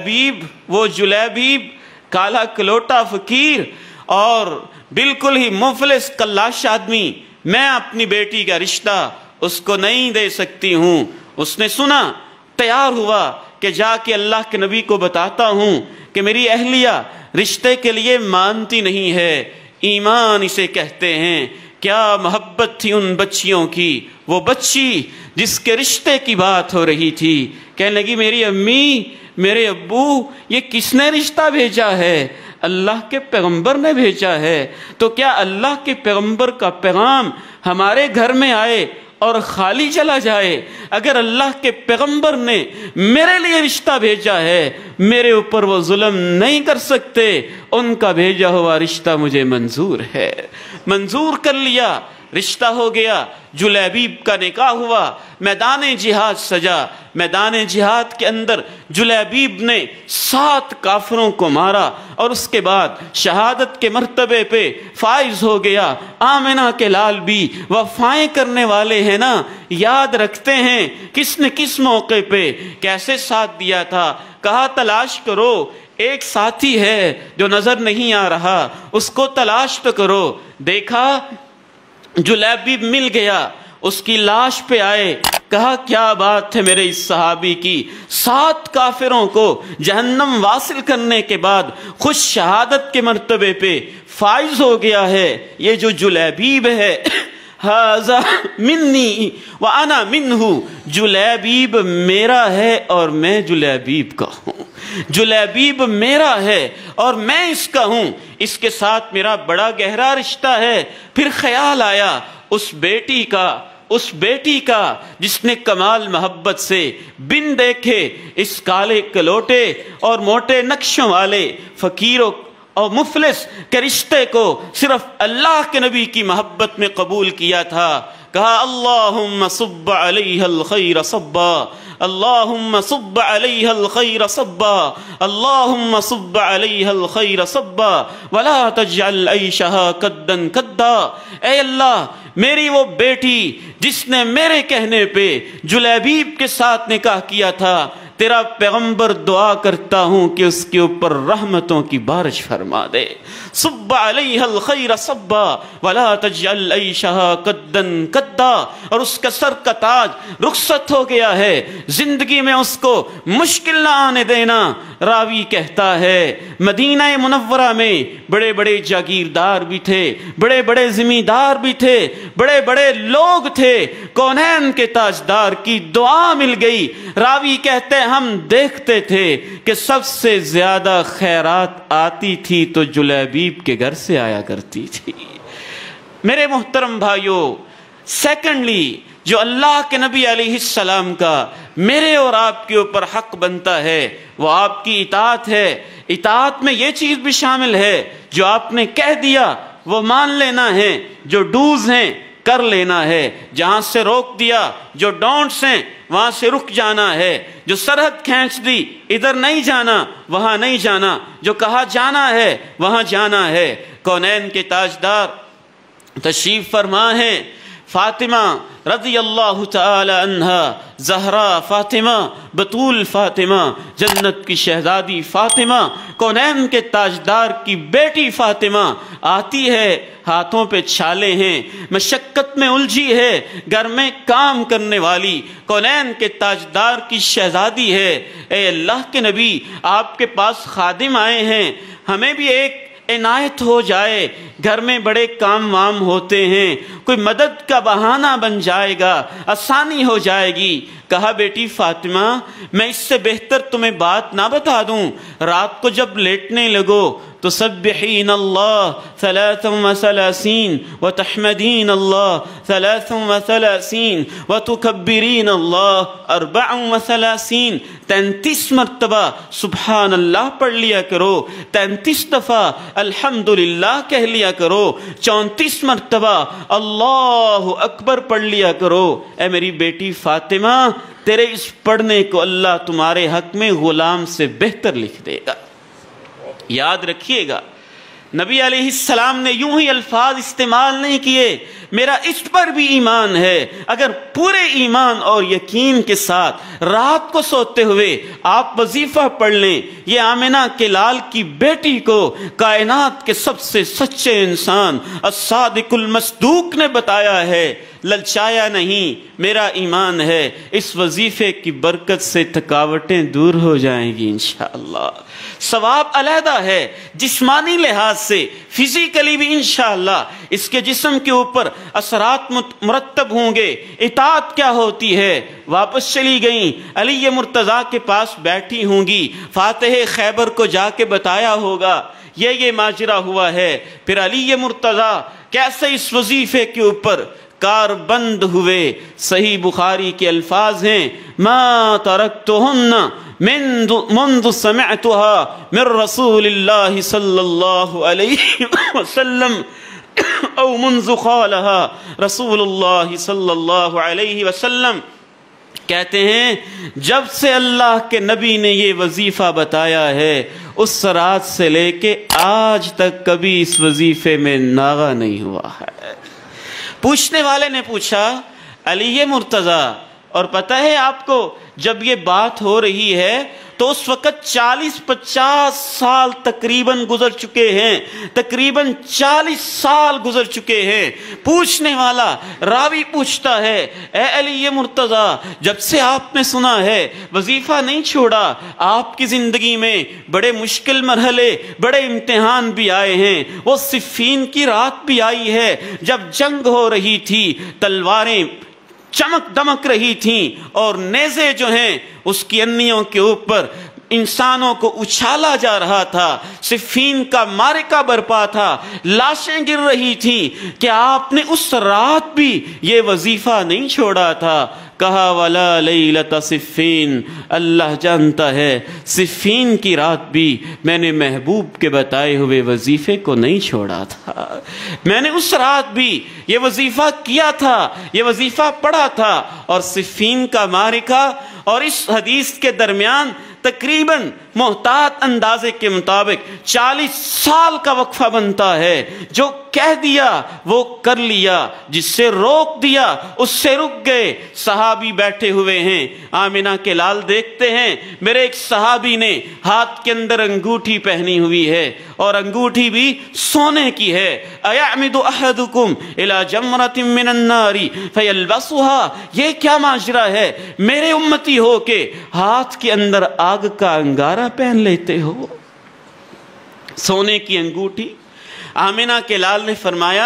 جلیبیب کالا کلوٹا فقیر اور بالکل ہی مفلس کلاش آدمی، میں اپنی بیٹی کا رشتہ اس کو نہیں دے سکتی ہوں۔ اس نے سنا، تیار ہوا کہ جا کے اللہ کے نبی کو بتاتا ہوں کہ میری اہلیہ رشتے کے لیے مانتی نہیں ہے، ایمان اسے کہتے ہیں۔ کیا محبت تھی ان بچیوں کی، وہ بچی جس کے رشتے کی بات ہو رہی تھی کہنے لگی میری امی، میرے ابو، یہ کس نے رشتہ بھیجا ہے؟ اللہ کے پیغمبر نے بھیجا ہے۔ تو کیا اللہ کے پیغمبر کا پیغام ہمارے گھر میں آئے اور خالی چلا جائے؟ اگر اللہ کے پیغمبر نے میرے لیے رشتہ بھیجا ہے، میرے اوپر وہ ظلم نہیں کر سکتے، ان کا بھیجا ہوا رشتہ مجھے منظور ہے۔ منظور کر لیا، رشتہ ہو گیا، جلیبیب کا نکاح ہوا، میدان جہاد سجا۔ میدان جہاد کے اندر جلیبیب نے 7 کافروں کو مارا اور اس کے بعد شہادت کے مرتبے پہ فائز ہو گیا۔ آمنہ کے لال بھی وفائیں کرنے والے ہیں نا، یاد رکھتے ہیں کس نے کس موقع پہ کیسے ساتھ دیا تھا۔ کہا تلاش کرو، ایک ساتھی ہے جو نظر نہیں آ رہا، اس کو تلاش تو کرو۔ دیکھا جلیبیب مل گیا، اس کی لاش پہ آئے، کہا کیا بات ہے میرے اس صحابی کی، 7 کافروں کو جہنم واصل کرنے کے بعد خوش شہادت کے مرتبے پہ فائز ہو گیا ہے۔ یہ جو جلیبیب ہے ھذا منی وانا منہ، جلیبیب میرا ہے اور میں جلیبیب کا ہوں، جلیبیب میرا ہے اور میں اس کا ہوں، اس کے ساتھ میرا بڑا گہرا رشتہ ہے۔ پھر خیال آیا اس بیٹی کا جس نے کمال محبت سے بن دیکھے اس کالے کلوٹے اور موٹے نقشوں والے فقیروں اور مفلس کے رشتے کو صرف اللہ کے نبی کی محبت میں قبول کیا تھا۔ کہا اللہم صب علیہ الخیر صبا، اللہم صب علیہ الخیر صبا، اللہم صب علیہ الخیر صبا ولا تجعل عیشہا کدا کدا۔ اے اللہ، میری وہ بیٹی جس نے میرے کہنے پہ جلیبیب کے ساتھ نکاح کیا تھا، تیرا پیغمبر دعا کرتا ہوں کہ اس کے اوپر رحمتوں کی بارش فرما دے۔ صب علیہ الخیر صبا ولا تجعل عیشہا کدا کدا۔ اور اس کا سر کا تاج رخصت ہو گیا ہے، زندگی میں اس کو مشکل نہ آنے دینا۔ راوی کہتا ہے مدینہ منورہ میں بڑے بڑے جاگیردار بھی تھے، بڑے بڑے زمیندار بھی تھے، بڑے بڑے لوگ تھے، کونین کے تاجدار کی دعا مل گئی۔ راوی کہتے ہیں ہم دیکھتے تھے کہ سب سے زیادہ خیرات آتی تھی تو جلیبیب کے گھر سے آیا کرتی تھی۔ میرے محترم بھائیوں، سیکنڈلی جو اللہ کے نبی علیہ السلام کا میرے اور آپ کے اوپر حق بنتا ہے وہ آپ کی اطاعت ہے۔ اطاعت میں یہ چیز بھی شامل ہے جو آپ نے کہہ دیا وہ مان لینا ہے، جو ڈوز ہیں کر لینا ہے، جہاں سے روک دیا جو ڈونٹس ہیں وہاں سے رک جانا ہے، جو سرحد کھینچ دی ادھر نہیں جانا وہاں نہیں جانا، جو کہا جانا ہے وہاں جانا ہے۔ کونین کے تاجدار تشریف فرما ہیں، فاطمہ رضی اللہ تعالی عنہا، زہرا فاطمہ، بطول فاطمہ، جنت کی شہزادی فاطمہ، کونین کے تاجدار کی بیٹی فاطمہ آتی ہے، ہاتھوں پہ چھالے ہیں، مشقت میں الجھی ہے، گھر میں کام کرنے والی کونین کے تاجدار کی شہزادی ہے۔ اے اللہ کے نبی، آپ کے پاس خادم آئے ہیں، ہمیں بھی ایک عنایت ہو جائے، گھر میں بڑے کام وام ہوتے ہیں، کوئی مدد کا بہانہ بن جائے گا، آسانی ہو جائے گی۔ کہا بیٹی فاطمہ میں اس سے بہتر تمہیں بات نہ بتا دوں، رات کو جب لیٹنے لگو تو سبحین اللہ 33 وتحمدین اللہ 33 وتکبرین اللہ 34، 33 مرتبہ سبحان اللہ پڑھ لیا کرو، 33 دفعہ الحمدللہ کہہ لیا لیا کرو، 34 مرتبہ اللہ اکبر پڑھ لیا کرو۔ اے میری بیٹی فاطمہ، تیرے اس پڑھنے کو اللہ تمہارے حق میں غلام سے بہتر لکھ دے گا۔ یاد رکھیے گا، نبی علیہ السلام نے یوں ہی الفاظ استعمال نہیں کیے، میرا اس پر بھی ایمان ہے۔ اگر پورے ایمان اور یقین کے ساتھ رات کو سوتے ہوئے آپ وظیفہ پڑھ لیں، یہ آمنہ کے لال کی بیٹی کو کائنات کے سب سے سچے انسان الصادق المصدوق نے بتایا ہے، للچایا نہیں، میرا ایمان ہے اس وظیفے کی برکت سے تھکاوٹیں دور ہو جائیں گی انشاءاللہ۔ ثواب علیحدہ ہے، جسمانی لحاظ سے فزیکلی بھی انشاءاللہ اس کے جسم کے اوپر اثرات مرتب ہوں گے۔ اطاعت کیا ہوتی ہے؟ واپس چلی گئیں، علی مرتضیٰ کے پاس بیٹھی ہوں گی، فاتح خیبر کو جا کے بتایا ہوگا یہ ماجرا ہوا ہے، پھر علی مرتضیٰ کیسے اس وظیفے کے اوپر کار بند ہوئے۔ صحیح بخاری کے الفاظ ہیں، ما ترکتہن منذ سمعتها من رسول اللہ صلی اللہ علیہ وسلم او منذ قالها رسول اللہ صلی اللہ علیہ وسلم۔ کہتے ہیں جب سے اللہ کے نبی نے یہ وظیفہ بتایا ہے، اس رات سے لے کے آج تک کبھی اس وظیفے میں ناغہ نہیں ہوا ہے۔ پوچھنے والے نے پوچھا علی مرتضیٰ، اور پتہ ہے آپ کو جب یہ بات ہو رہی ہے تو اس وقت 40-50 سال تقریباً گزر چکے ہیں، تقریباً 40 سال گزر چکے ہیں۔ پوچھنے والا راوی پوچھتا ہے اے علی مرتضیٰ، جب سے آپ نے سنا ہے وظیفہ نہیں چھوڑا، آپ کی زندگی میں بڑے مشکل مرحلے، بڑے امتحان بھی آئے ہیں، وہ صفین کی رات بھی آئی ہے جب جنگ ہو رہی تھی، تلواریں چمک دمک رہی تھیں اور نیزے جو ہیں اس کی انیوں کے اوپر انسانوں کو اچھالا جا رہا تھا، صفین کا معرکہ برپا تھا، لاشیں گر رہی تھیں، کہ آپ نے اس رات بھی یہ وظیفہ نہیں چھوڑا تھا۔ کہا ولا لیلۃ صفین، اللہ جانتا ہے صفین کی رات بھی میں نے محبوب کے بتائے ہوئے وظیفے کو نہیں چھوڑا تھا، میں نے اس رات بھی یہ وظیفہ کیا تھا، یہ وظیفہ پڑھا تھا۔ اور صفین کا معرکہ اور اس حدیث کے درمیان تقریباً محتاط اندازے کے مطابق 40 سال کا وقفہ بنتا ہے۔ جو کہہ دیا وہ کر لیا، جس سے روک دیا اس سے رک گئے۔ صحابی بیٹھے ہوئے ہیں، آمنہ کے لال دیکھتے ہیں میرے ایک صحابی نے ہاتھ کے اندر انگوٹھی پہنی ہوئی ہے، اور انگوٹھی بھی سونے کی ہے۔ اَيَعْمِدُ أَحَدُكُمْ إِلَى جَمْرَةٍ مِّنَ النَّارِ فَيَلْبَسُهَا، یہ کیا ماجرا ہے؟ میرے امتی ہو کے ہاتھ کے اندر آگ کا انگارہ پہن لیتے ہو، سونے کی انگوٹھی۔ آمنہ کے لال نے فرمایا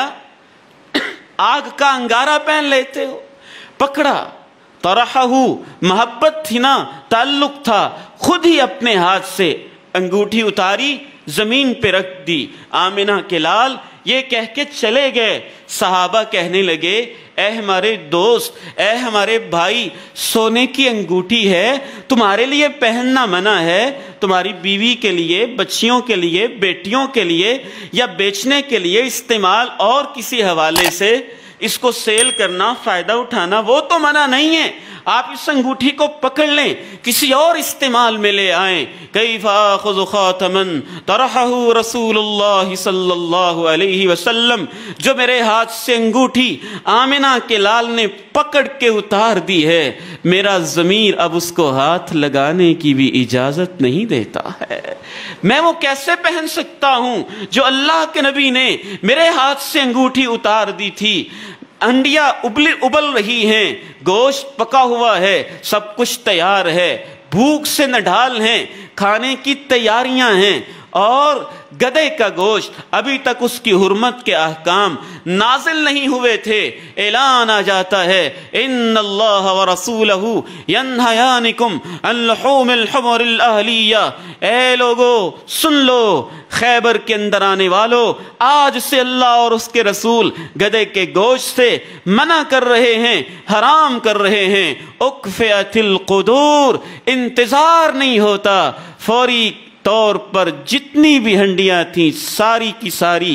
آگ کا انگارہ پہن لیتے ہو؟ پکڑا، طرحہ، محبت تھی نا، تعلق تھا، خود ہی اپنے ہاتھ سے انگوٹھی اتاری، زمین پہ رکھ دی۔ آمنہ کے لال یہ کہہ کے چلے گئے۔ صحابہ کہنے لگے اے ہمارے دوست، اے ہمارے بھائی، سونے کی انگوٹھی ہے، تمہارے لیے پہننا منع ہے، تمہاری بیوی کے لیے، بچیوں کے لیے، بیٹیوں کے لیے، یا بیچنے کے لیے استعمال اور کسی حوالے سے اس کو سیل کرنا، فائدہ اٹھانا، وہ تو منع نہیں ہے۔ آپ اس انگوٹھی کو پکڑ لیں، کسی اور استعمال میں لے آئیں۔ کیف آخذ خاتما طرحہ رسول اللہ صلی اللہ علیہ وسلم، جو میرے ہاتھ سے انگوٹھی آمنہ کے لال نے پکڑ کے اتار دی ہے، میرا ضمیر اب اس کو ہاتھ لگانے کی بھی اجازت نہیں دیتا ہے۔ میں وہ کیسے پہن سکتا ہوں جو اللہ کے نبی نے میرے ہاتھ سے انگوٹھی اتار دی تھی؟ ہنڈیاں ابل رہی ہیں، گوشت پکا ہوا ہے، سب کچھ تیار ہے، بھوک سے نڈھال ہیں، کھانے کی تیاریاں ہیں، اور گدھے کا گوشت ابھی تک اس کی حرمت کے احکام نازل نہیں ہوئے تھے۔ اعلان آ جاتا ہے ان اللہ ورسولہ ینہیانکم عن لحوم الحمر الاہلیہ، اے لوگو سن لو، خیبر کے اندر آنے والو، آج سے اللہ اور اس کے رسول گدھے کے گوشت سے منع کر رہے ہیں، حرام کر رہے ہیں۔ اکفئت القدور، انتظار نہیں ہوتا، فوری طور پر جتنی بھی ہنڈیاں تھیں ساری کی ساری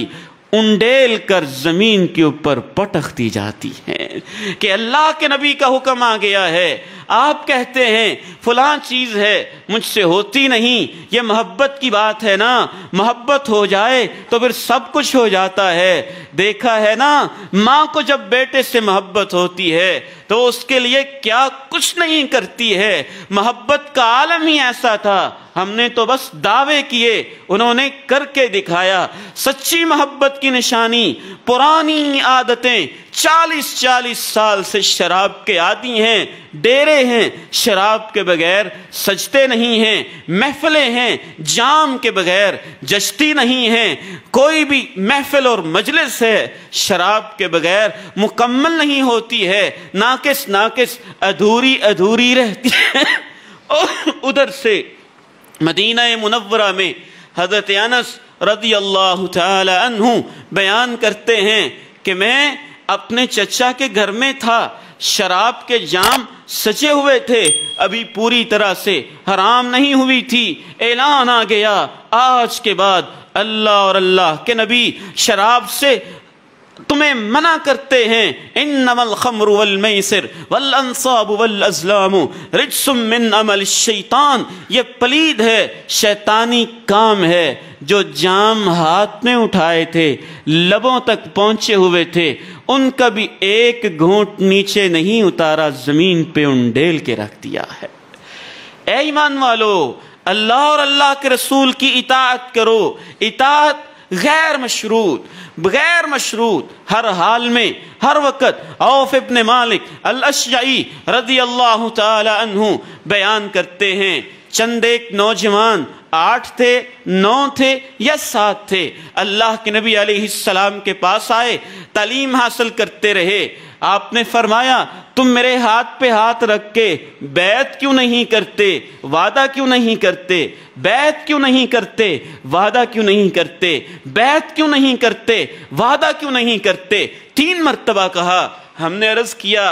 انڈیل کر زمین کے اوپر پٹخ دی جاتی ہیں کہ اللہ کے نبی کا حکم آ گیا ہے، آپ کہتے ہیں فلاں چیز ہے مجھ سے ہوتی نہیں، یہ محبت کی بات ہے نا، محبت ہو جائے تو پھر سب کچھ ہو جاتا ہے۔ دیکھا ہے نا ماں کو جب بیٹے سے محبت ہوتی ہے تو اس کے لیے کیا کچھ نہیں کرتی ہے۔ محبت کا عالم ہی ایسا تھا، ہم نے تو بس دعوے کیے، انہوں نے کر کے دکھایا۔ سچی محبت کی نشانی، پرانی عادتیں، 40 سال سے شراب کے عادی ہیں، ڈیرے ہیں، شراب کے بغیر سجتے نہیں ہیں، محفلیں ہیں جام کے بغیر جشتی نہیں ہیں، کوئی بھی محفل اور مجلس ہے شراب کے بغیر مکمل نہیں ہوتی ہے، ناقص ادھوری رہتی ہے۔ اور ادھر سے مدینہ منورہ میں حضرت انس رضی اللہ تعالی عنہ بیان کرتے ہیں کہ میں اپنے چچا کے گھر میں تھا، شراب کے جام سجے ہوئے تھے، ابھی پوری طرح سے حرام نہیں ہوئی تھی، اعلان آ گیا آج کے بعد اللہ اور اللہ کے نبی شراب سے تمہیں منع کرتے ہیں، انما الخمر والمیسر والانصاب والازلام رجس من عمل الشیطان، یہ پلید ہے، شیطانی کام ہے۔ جو جام ہاتھ میں اٹھائے تھے، لبوں تک پہنچے ہوئے تھے، ان کا بھی ایک گھونٹ نیچے نہیں اتارا، زمین پہ انڈیل کے رکھ دیا ہے۔ اے ایمان والو، اللہ اور اللہ کے رسول کی اطاعت کرو، اطاعت غیر مشروط ہر حال میں ہر وقت۔ عوف ابن مالک الاشجعی رضی اللہ تعالی عنہ بیان کرتے ہیں چند ایک نوجوان 8 تھے 9 تھے یا 7 تھے، اللہ کے نبی علیہ السلام کے پاس آئے، تعلیم حاصل کرتے رہے۔ آپ نے فرمایا تم میرے ہاتھ پہ ہاتھ رکھ کے بیعت کیوں نہیں کرتے، وعدہ کیوں نہیں کرتے، بیعت کیوں نہیں کرتے، وعدہ کیوں نہیں کرتے، بیعت کیوں نہیں کرتے، وعدہ کیوں نہیں کرتے؟ 3 مرتبہ کہا۔ ہم نے عرض کیا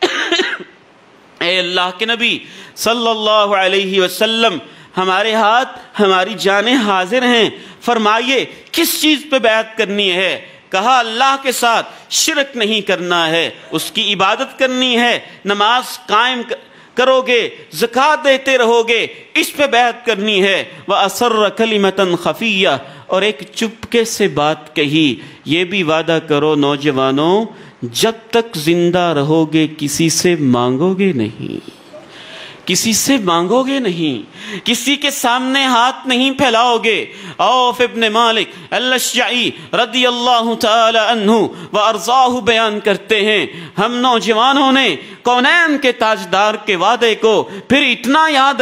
اے اللہ کے نبی صلی اللہ علیہ وسلم، ہمارے ہاتھ ہماری جانیں حاضر ہیں، فرمائیے کس چیز پہ بیعت کرنی ہے؟ کہا اللہ کے ساتھ شرک نہیں کرنا ہے، اس کی عبادت کرنی ہے، نماز قائم کرو گے، زکوٰۃ دیتے رہو گے، اس پہ بیعت کرنی ہے۔ وَأَسَرَّ كَلِمَةً خَفِيَّةً، اور ایک چپکے سے بات کہی، یہ بھی وعدہ کرو نوجوانوں جب تک زندہ رہو گے کسی سے مانگو گے نہیں، کسی سے مانگو گے نہیں، کسی کے سامنے ہاتھ نہیں پھیلاؤ گے۔ عوف ابن مالک الاشجعی رضی اللہ تعالی عنہ وارضاہ بیان کرتے ہیں ہم نوجوانوں نے کونین کے تاجدار کے وعدے کو پھر اتنا یاد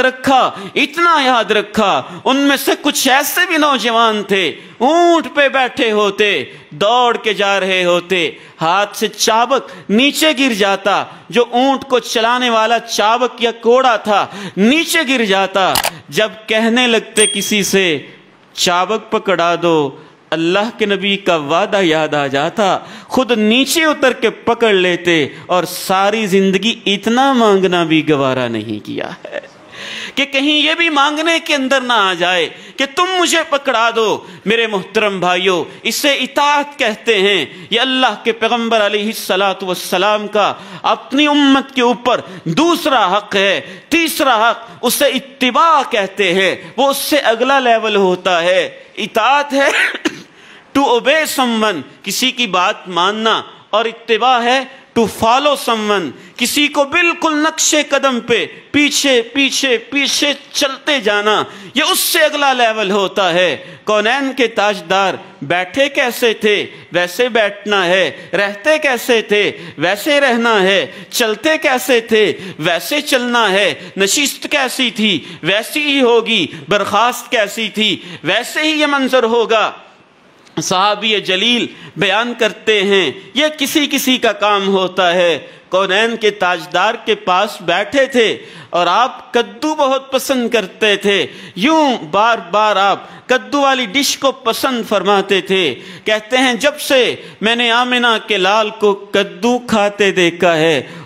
رکھا، ان میں سے کچھ ایسے بھی نوجوان تھے اونٹ پہ بیٹھے ہوتے، دوڑ کے جا رہے ہوتے، ہاتھ سے چابک نیچے گر جاتا، جو اونٹ کو چلانے والا چابک یا کوڑا تھا نیچے گر جاتا، جب کہنے لگتے کسی سے چابک پکڑا دو، اللہ کے نبی کا وعدہ یاد آ جاتا، خود نیچے اتر کے پکڑ لیتے، اور ساری زندگی اتنا مانگنا بھی گوارا نہیں کیا ہے کہ کہیں یہ بھی مانگنے کے اندر نہ آ جائے کہ تم مجھے پکڑا دو۔ میرے محترم بھائیوں، اسے اطاعت کہتے ہیں۔ یہ اللہ کے پیغمبر علیہ السلام کا اپنی امت کے اوپر دوسرا حق ہے۔ تیسرا حق اسے اتباع کہتے ہیں، وہ اس سے اگلا لیول ہوتا ہے۔ اطاعت ہے ٹو اوبے someone، کسی کی بات ماننا، اور اتباع ہے ٹو فالو someone، کسی کو بالکل نقشے قدم پہ پیچھے پیچھے پیچھے چلتے جانا، یہ اس سے اگلا لیول ہوتا ہے۔ کونین کے تاجدار بیٹھے کیسے تھے ویسے بیٹھنا ہے، رہتے کیسے تھے ویسے رہنا ہے، چلتے کیسے تھے ویسے چلنا ہے، نشست کیسی تھی ویسی ہی ہوگی، برخاست کیسی تھی ویسے ہی یہ منظر ہوگا۔ صحابی جلیل بیان کرتے ہیں یہ کسی کا کام ہوتا ہے۔ کونین کے تاجدار کے پاس بیٹھے تھے اور آپ کدو بہت پسند کرتے تھے، یوں بار بار آپ کدو والی ڈش کو پسند فرماتے تھے۔ کہتے ہیں جب سے میں نے آمنہ کے لال کو کدو کھاتے دیکھا ہے،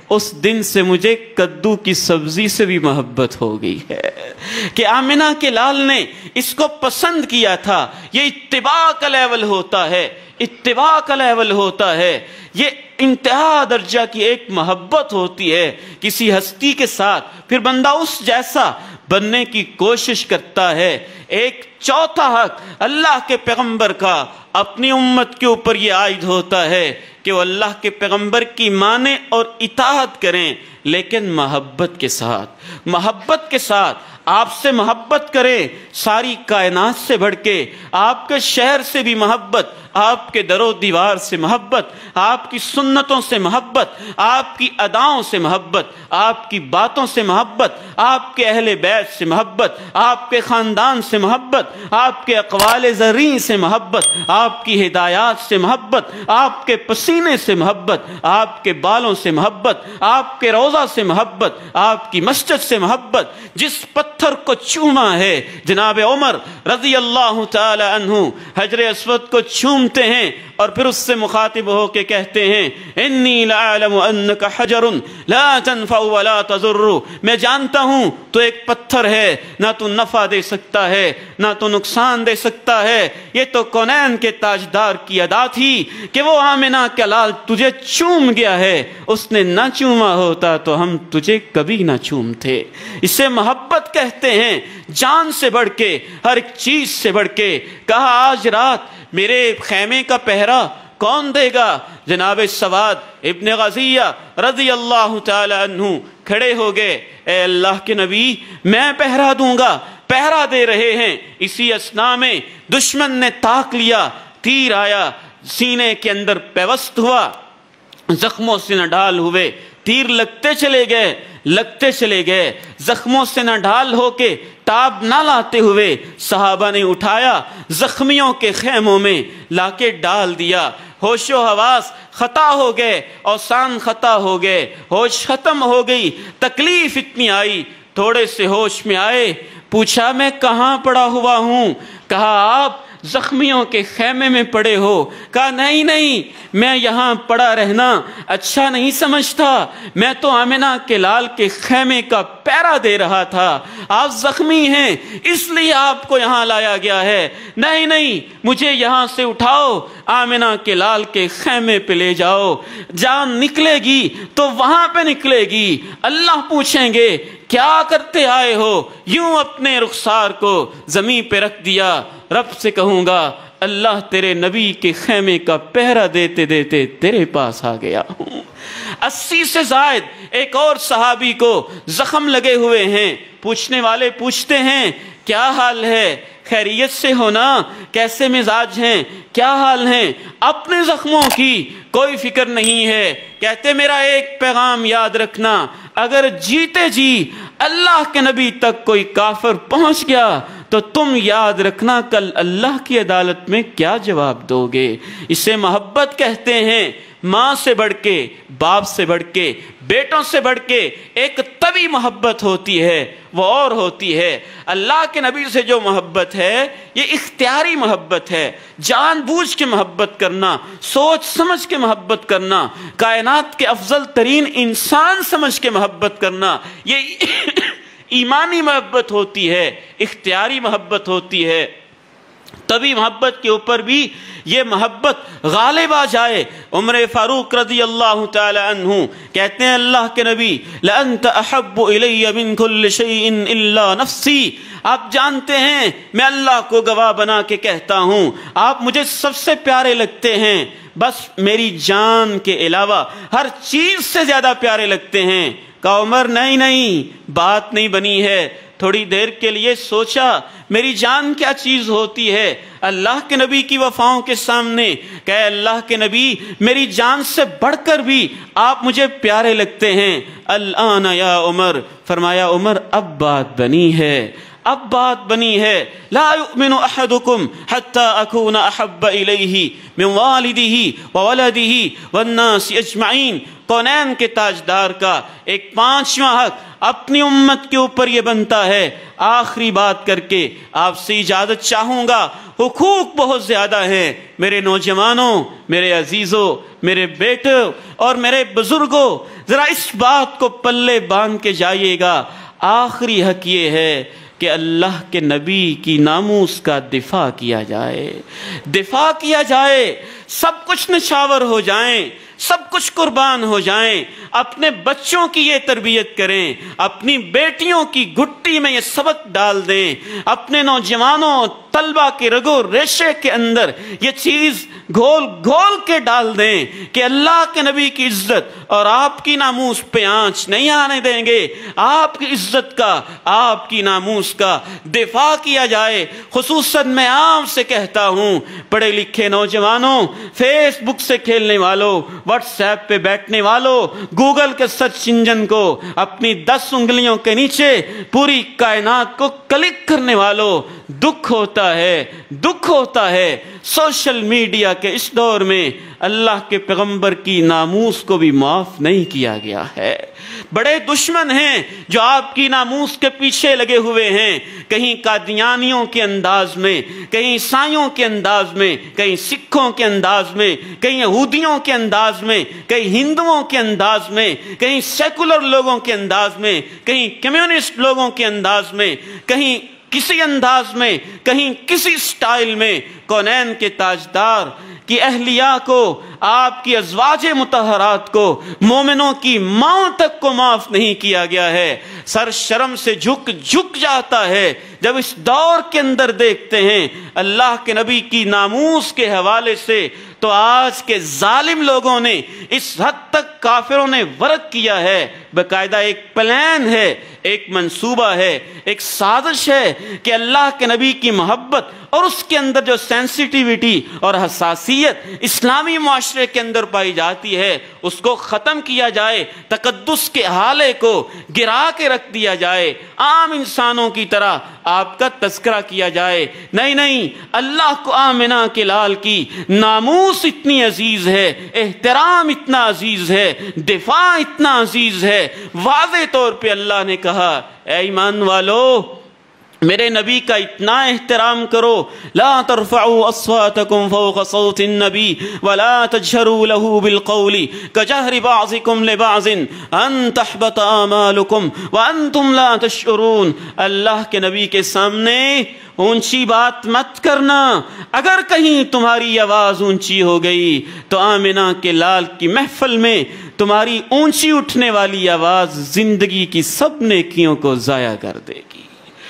اس دن سے مجھے کدو کی سبزی سے بھی محبت ہو گئی ہے کہ آمنہ کے لال نے اس کو پسند کیا تھا۔ یہ اتباع کا لیول ہوتا ہے، اتباع کا لیول ہوتا ہے، یہ انتہا درجہ کی ایک محبت ہوتی ہے کسی ہستی کے ساتھ، پھر بندہ اس جیسا بننے کی کوشش کرتا ہے۔ ایک چوتھا حق اللہ کے پیغمبر کا اپنی امت کے اوپر یہ عائد ہوتا ہے کہ وہ اللہ کے پیغمبر کی مانیں اور اطاعت کریں، لیکن محبت کے ساتھ، محبت کے ساتھ۔ آپ سے محبت کریں ساری کائنات سے بڑھ کے، آپ کے شہر سے بھی محبت، آپ کے در و دیوار سے محبت، آپ کی سنتوں سے محبت، آپ کی اداؤں سے محبت، آپ کی باتوں سے محبت، آپ کے اہل بیت سے محبت، آپ کے خاندان سے محبت، آپ کے اقوال زرعی سے محبت، آپ کی ہدایات سے محبت، آپ کے پسینے سے محبت، آپ کے بالوں سے محبت، آپ کے روضہ سے محبت، آپ کی مسجد سے محبت۔ جس پتھر کو چوما ہے جناب عمر رضی اللہ تعالی عنہ حجر اسود کو چومتے ہیں اور پھر اس سے مخاطب ہو کے کہتے ہیں انی لعلم انک حجر لا تنفع ولا تضر، میں جانتا ہوں تو ایک پتھر ہے، نہ تو نفع دے سکتا ہے نہ تو نقصان دے سکتا ہے۔ یہ تو کونین کے تاجدار کی ادا تھی کہ وہ آمنہ کا لال تجھے چوم گیا ہے، اس نے نہ چوما ہوتا تو ہم تجھے کبھی نہ چومتے۔ اسے محبت کہتے ہیں، جان سے بڑھ کے، ہر ایک چیز سے بڑھ کے۔ کہا آج رات میرے خیمے کا پہرا کون دے گا؟ جناب سواد ابن غزیہ رضی اللہ تعالی عنہ کھڑے ہو گئے، اے اللہ کے نبی میں پہرا دوں گا۔ پہرا دے رہے ہیں، اسی اثناء میں دشمن نے تاک لیا، تیر آیا، سینے کے اندر پیوست ہوا، زخموں سے نڈھال ہوئے، تیر لگتے چلے گئے، لگتے چلے گئے، زخموں سے نہ ڈھال ہو کے تاب نہ لاتے ہوئے صحابہ نے اٹھایا، زخمیوں کے خیموں میں لا کے ڈال دیا۔ ہوش و حواس خطا ہو گئے، اوسان خطا ہو گئے، ہوش ختم ہو گئی، تکلیف اتنی آئی، تھوڑے سے ہوش میں آئے، پوچھا میں کہاں پڑا ہوا ہوں؟ کہا آپ زخمیوں کے خیمے میں پڑے ہو۔ کہا نہیں نہیں، میں یہاں پڑا رہنا اچھا نہیں سمجھتا، میں تو آمنہ کے لال کے خیمے کا پہرا دے رہا تھا، آپ زخمی ہیں اس لیے آپ کو یہاں لایا گیا ہے۔ نہیں نہیں، مجھے یہاں سے اٹھاؤ، آمنہ کے لال کے خیمے پہ لے جاؤ، جان نکلے گی تو وہاں پہ نکلے گی، اللہ پوچھیں گے کیا کرتے آئے ہو؟ یوں اپنے رخسار کو زمین پہ رکھ دیا، رب سے کہوں گا اللہ تیرے نبی کے خیمے کا پہرا دیتے دیتے تیرے پاس آ گیا ہوں۔ 80 سے زائد ایک اور صحابی کو زخم لگے ہوئے ہیں، پوچھنے والے پوچھتے ہیں کیا حال ہے؟ خیریت سے ہونا؟ کیسے مزاج ہیں؟ کیا حال ہیں؟ اپنے زخموں کی کوئی فکر نہیں ہے۔ کہتے میرا ایک پیغام یاد رکھنا، اگر جیتے جی اللہ کے نبی تک کوئی کافر پہنچ گیا تو تم یاد رکھنا کل اللہ کی عدالت میں کیا جواب دو گے۔ اسے محبت کہتے ہیں، ماں سے بڑھ کے، باپ سے بڑھ کے، بیٹوں سے بڑھ کے ایک طبی محبت ہوتی ہے، وہ اور ہوتی ہے۔ اللہ کے نبی سے جو محبت ہے یہ اختیاری محبت ہے، جان بوجھ کے محبت کرنا، سوچ سمجھ کے محبت کرنا، کائنات کے افضل ترین انسان سمجھ کے محبت کرنا، یہ ایمانی محبت ہوتی ہے، اختیاری محبت ہوتی ہے۔ طبی محبت کے اوپر بھی یہ محبت غالب آ جائے۔ عمر فاروق رضی اللہ تعالی عنہ کہتے ہیں اللہ کے نبی لَأَنْتَ أَحَبُّ إِلَيَّ مِنْ كُلِّ شَيْءٍ إِلَّا نَفْسِي، آپ جانتے ہیں میں اللہ کو گواہ بنا کے کہتا ہوں آپ مجھے سب سے پیارے لگتے ہیں، بس میری جان کے علاوہ ہر چیز سے زیادہ پیارے لگتے ہیں۔ کہا عمر نہیں نہیں، بات نہیں بنی ہے۔ تھوڑی دیر کے لیے سوچا میری جان کیا چیز ہوتی ہے اللہ کے نبی کی وفاؤں کے سامنے؟ کہ اللہ کے نبی میری جان سے بڑھ کر بھی آپ مجھے پیارے لگتے ہیں۔ الآن یا عمر، فرمایا عمر اب بات بنی ہے، اب بات بنی ہے لا یؤمن احدکم حتی اکون احب الیہ من والدہ وولدہ والناس اجمعین۔ کونین کے تاجدار کا ایک پانچواں حق اپنی امت کے اوپر یہ بنتا ہے۔ آخری بات کر کے آپ سے اجازت چاہوں گا، حقوق بہت زیادہ ہیں میرے نوجوانوں، میرے عزیزوں، میرے بیٹوں اور میرے بزرگوں، ذرا اس بات کو پلے باندھ کے جائیے گا۔ آخری حق یہ ہے کہ اللہ کے نبی کی ناموس کا دفاع کیا جائے، دفاع کیا جائے، سب کچھ نچھاور ہو جائیں، سب کچھ قربان ہو جائیں، اپنے بچوں کی یہ تربیت کریں، اپنی بیٹیوں کی گھٹی میں یہ سبق ڈال دیں، اپنے نوجوانوں طلبہ کے رگو ریشے کے اندر یہ چیز گھول گھول کے ڈال دیں کہ اللہ کے نبی کی عزت اور آپ کی ناموس پہ آنچ نہیں آنے دیں گے۔ آپ کی عزت کا، آپ کی ناموس کا دفاع کیا جائے۔ خصوصاً میں عام سے کہتا ہوں، پڑھے لکھے نوجوانوں، فیس بک سے کھیلنے والوں، واٹس ایپ پہ بیٹھنے والوں، گوگل کے سرچ انجن کو اپنی 10 انگلیوں کے نیچے پوری کائنات کو کلک کرنے والوں، دکھ ہوتا ہے سوشل میڈیا کے اس دور میں اللہ کے پیغمبر کی ناموس کو بھی معاف نہیں کیا گیا ہے۔ بڑے دشمن ہیں جو آپ کی ناموس کے پیچھے لگے ہوئے ہیں، کہیں قادیانیوں کے انداز میں، کہیں عیسائیوں کے انداز میں، کہیں سکھوں کے انداز میں، کہیں یہودیوں کے انداز میں، کہیں ہندوؤں کے انداز میں، کہیں سیکولر لوگوں کے انداز میں، کہیں کمیونسٹ لوگوں کے انداز میں، کہیں کسی انداز میں، کہیں کسی سٹائل میں۔ کونین کے تاجدار کی اہلیہ کو، آپ کی ازواج مطہرات کو، مومنوں کی ماں تک کو معاف نہیں کیا گیا ہے۔ سر شرم سے جھک جاتا ہے جب اس دور کے اندر دیکھتے ہیں اللہ کے نبی کی ناموس کے حوالے سے۔ تو آج کے ظالم لوگوں نے اس حد تک کافروں نے ورک کیا ہے، باقاعدہ ایک پلان ہے، ایک منصوبہ ہے، ایک سازش ہے کہ اللہ کے نبی کی محبت اور اس کے اندر جو سینسیٹیوٹی اور حساسیت اسلامی معاشرے کے اندر پائی جاتی ہے اس کو ختم کیا جائے، تقدس کے حالے کو گرا کے رکھ دیا جائے، عام انسانوں کی طرح آپ کا تذکرہ کیا جائے۔ نہیں، اللہ کو آمنہ کے لال کی ناموس اتنی عزیز ہے، احترام اتنا عزیز ہے، دفاع اتنا عزیز ہے۔ واضح طور پہ اللہ نے کہا اے ایمان والو، میرے نبی کا اتنا احترام کرو، لا ترفعوا اصواتکم فوق صوت النبی ولا تجہروا له بالقول کجہر بعضکم لبعض ان تحبط اعمالکم وانتم لا تشعرون۔ اللہ کے نبی کے سامنے اونچی بات مت کرنا، اگر کہیں تمہاری آواز اونچی ہو گئی تو آمنہ کے لال کی محفل میں تمہاری اونچی اٹھنے والی آواز زندگی کی سب نیکیوں کو ضائع کر دے گی۔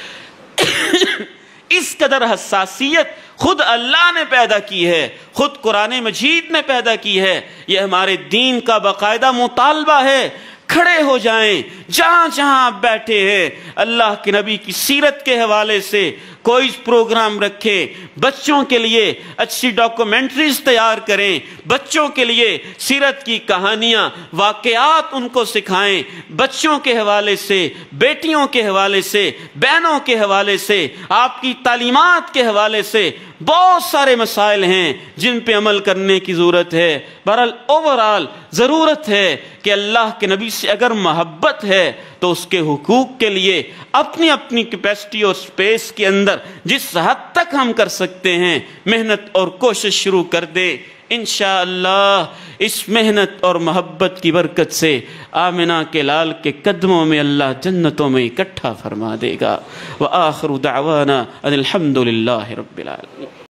اس قدر حساسیت خود اللہ نے پیدا کی ہے، خود قرآن مجید نے پیدا کی ہے، یہ ہمارے دین کا باقاعدہ مطالبہ ہے۔ کھڑے ہو جائیں جہاں جہاں آپ بیٹھے ہیں، اللہ کے نبی کی سیرت کے حوالے سے کوئی پروگرام رکھیں، بچوں کے لیے اچھی ڈاکومنٹریز تیار کریں، بچوں کے لیے سیرت کی کہانیاں، واقعات ان کو سکھائیں، بچوں کے حوالے سے، بیٹیوں کے حوالے سے، بہنوں کے حوالے سے، آپ کی تعلیمات کے حوالے سے۔ بہت سارے مسائل ہیں جن پہ عمل کرنے کی ضرورت ہے۔ بہرحال اوورآل ضرورت ہے کہ اللہ کے نبی سے اگر محبت ہے تو اس کے حقوق کے لیے اپنی اپنی کیپیسٹی اور سپیس کے اندر جس حد تک ہم کر سکتے ہیں محنت اور کوشش شروع کر دے۔ انشاءاللہ اس محنت اور محبت کی برکت سے آمنہ کے لال کے قدموں میں اللہ جنتوں میں اکٹھا فرما دے گا۔ وآخر دعوانا ان الحمدللہ رب العالمین۔